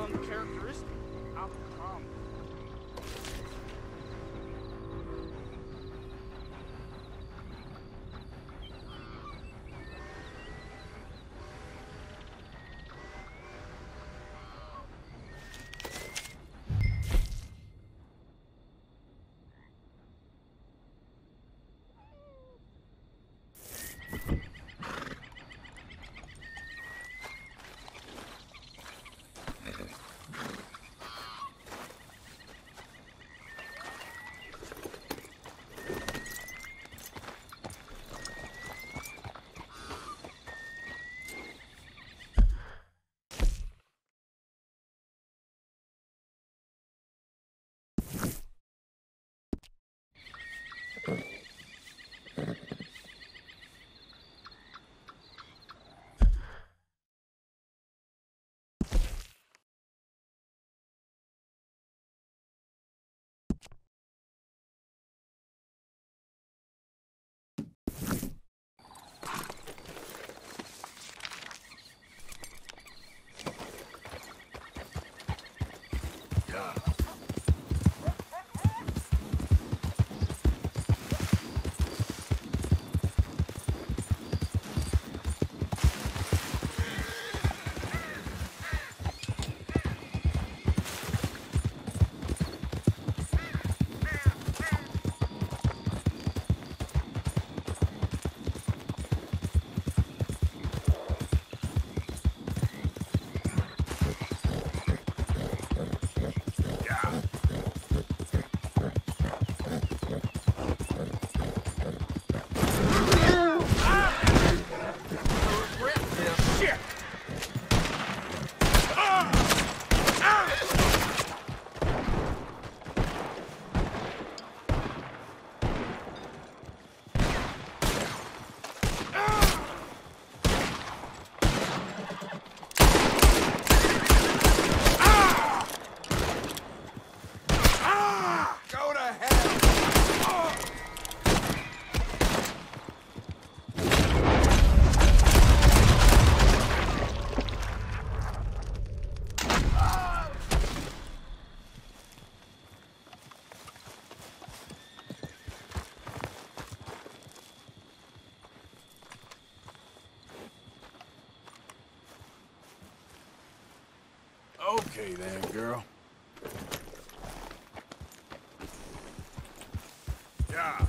uncharacteristic. How come? Okay then, girl. Yeah.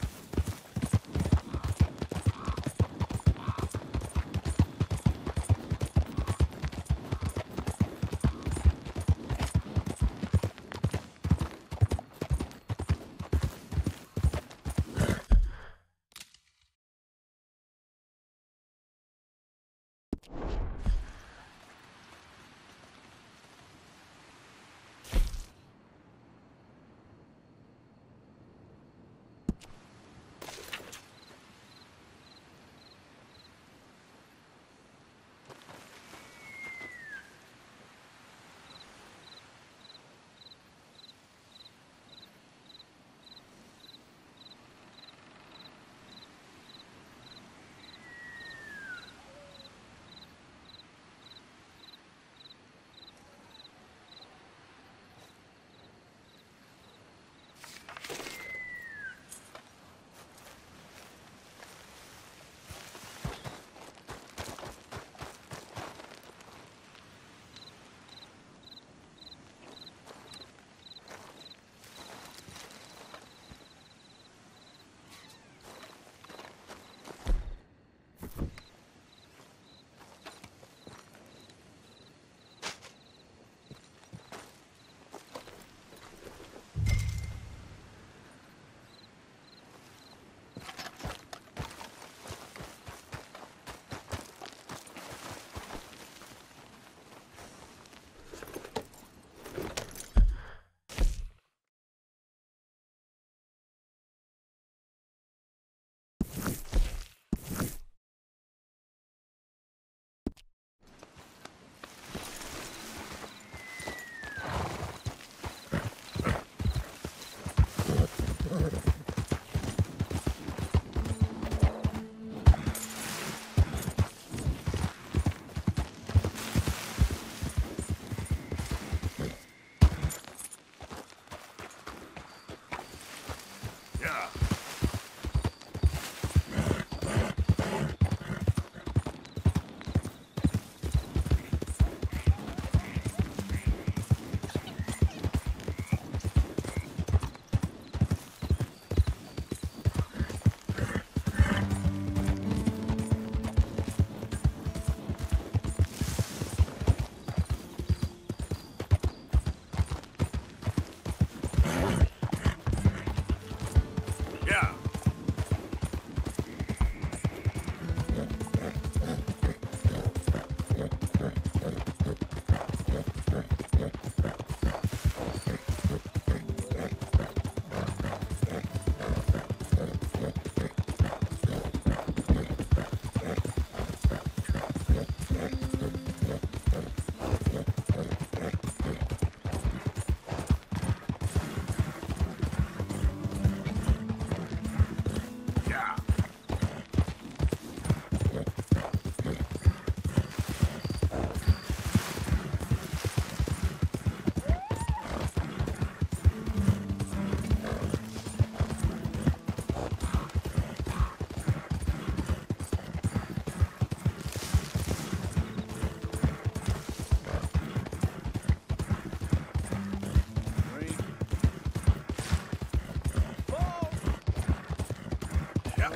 Yeah.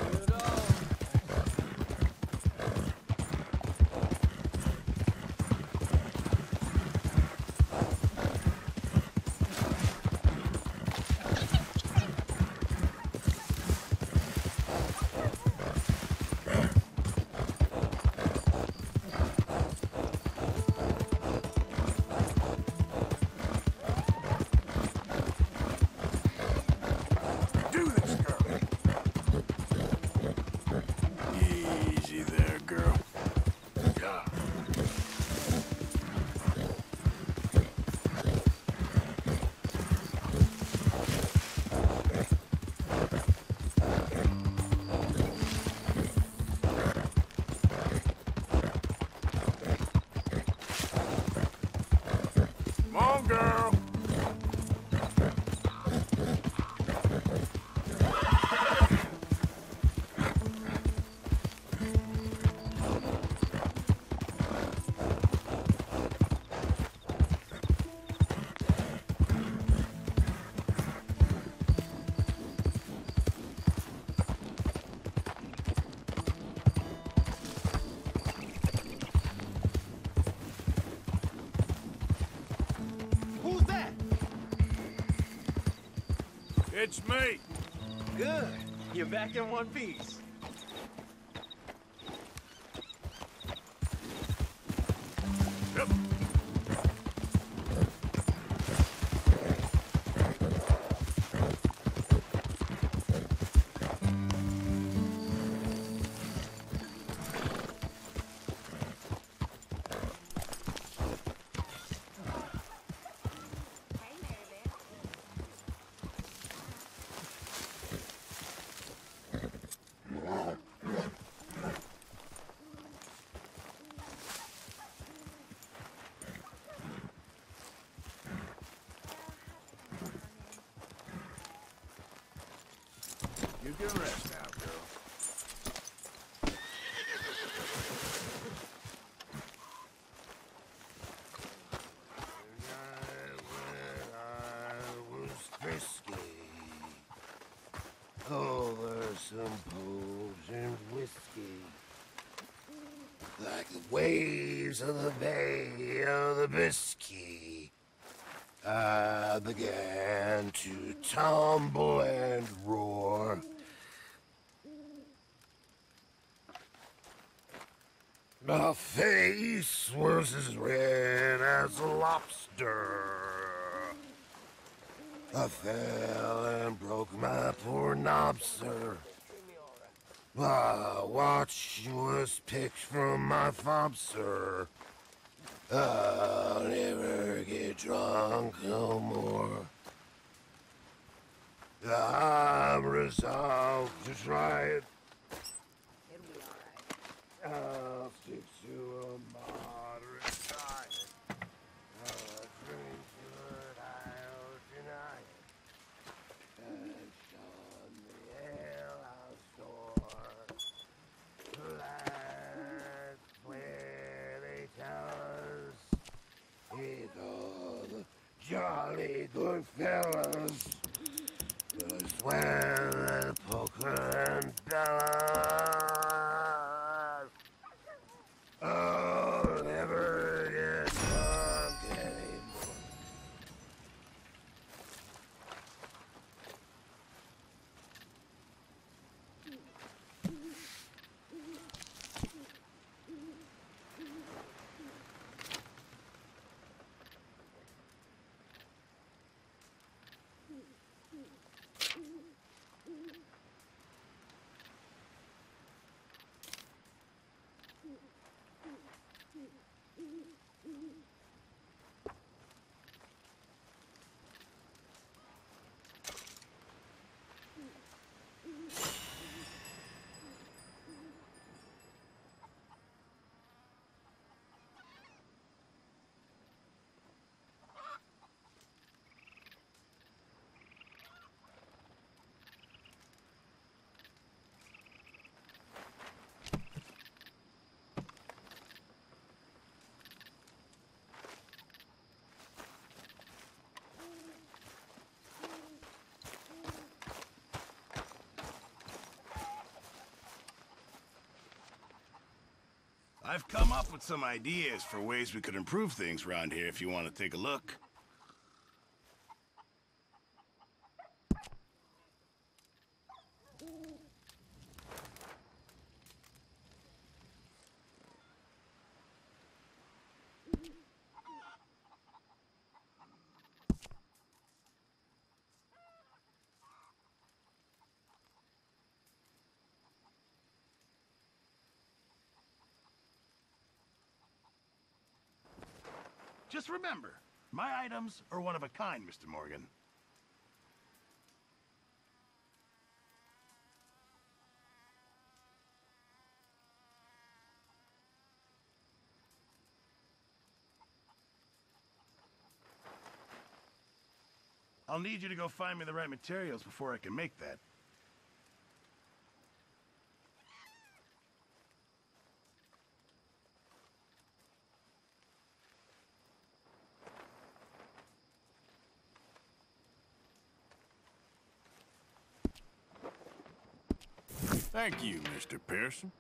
Do this, girl. Easy there, girl. Yeah. Come on, girl. Who's that? It's me. Good. You're back in one piece. Yep. You can rest now, girl. When I was frisky, over some booze and whiskey, like the waves of the Bay of the Biscay, I began to tumble and roar. My face was as red as a lobster. I fell and broke my poor knob, sir. My watch was picked from my fob, sir. I'll never get drunk no more. I'm resolved to try it. I'll stick to a moderate diet. I'll drink good, I'll deny it. And shun the alehouse door. That's where they tell us it's all the jolly good fellas. Just when the poker and bellas. I'll never get drunk anymore. I've come up with some ideas for ways we could improve things around here if you want to take a look. Just remember, my items are one of a kind, Mr. Morgan. I'll need you to go find me the right materials before I can make that. Thank you, Mr. Pearson.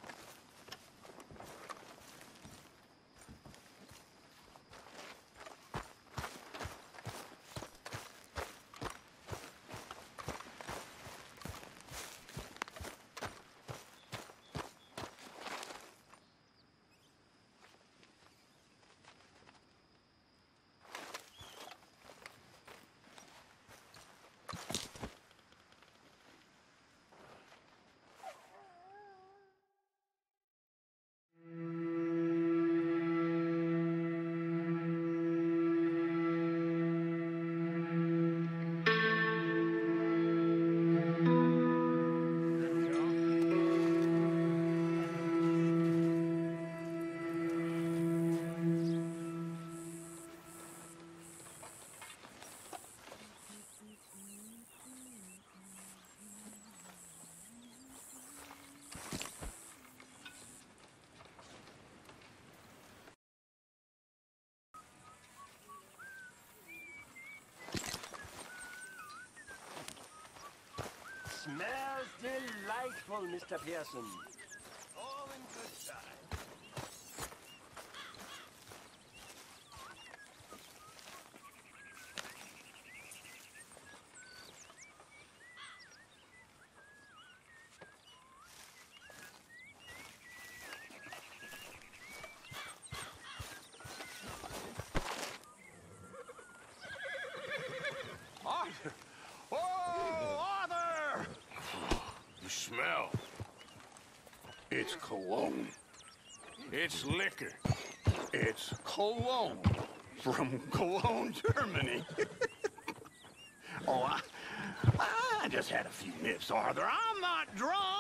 Smells delightful, Mr. Pearson. All in good time. Arthur! Oh, Arthur! You smell. It's cologne. It's liquor. It's cologne from Cologne, Germany. Oh, I just had a few nips, Arthur. I'm not drunk.